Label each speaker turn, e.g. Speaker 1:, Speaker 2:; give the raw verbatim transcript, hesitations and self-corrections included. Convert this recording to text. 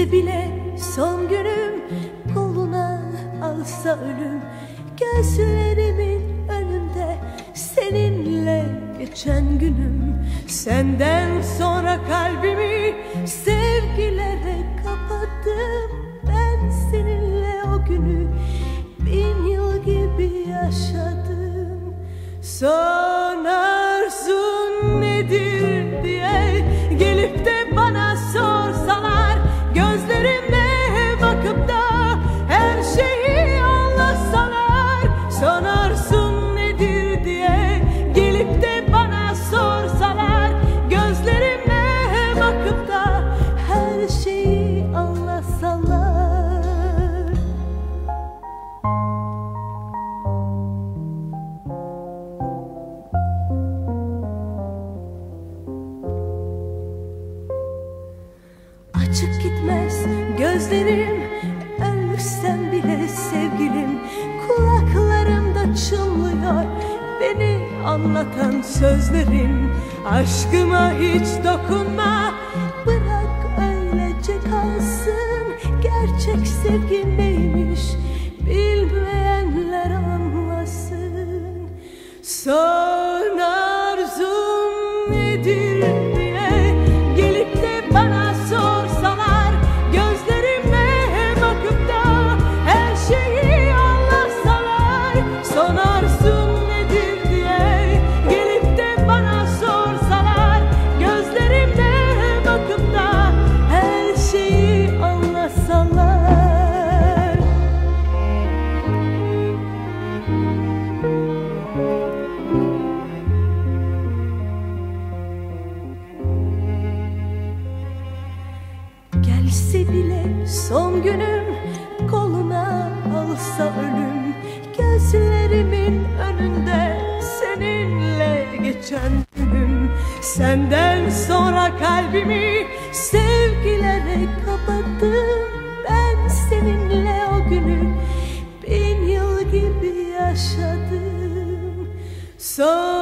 Speaker 1: Gelse bile son günüm, koluna alsa ölüm, gözlerimin önünde seninle geçen günüm. Senden sonra kalbimi sevgilere kapattım. Ben seninle o günü bin yıl gibi yaşadım. Son arzun nedir diye gelip de bana sorsalar, gözlerime bakıp da her şeyi anlatsalar. Son arzun nedir diye gelip de bana sorsalar, gözlerime bakıp da her şeyi anlatsalar. Açık gitmez gözlerim, ölsem bile sevgilim. Kulaklarımda çınlıyor beni anlatan sözlerin. Aşkıma hiç dokunma, bırak öylece kalsın. Gerçek sevgi neymiş bilmeyenler anlasın. Son arzum nedir diye gelip de bana sorsalar, gözlerime bakıp da her şeyi anlatsalar. Son arzun nedir diye gelip de bana sorsalar, gözlerime bakıp da her şeyi anlatsalar. Gelse bile son günüm, koluna alsa ölüm, gözlerimin önünde seninle geçen günüm. Senden sonra kalbimi sevgilere kapattım. Ben seninle o günü bin yıl gibi yaşadım. Son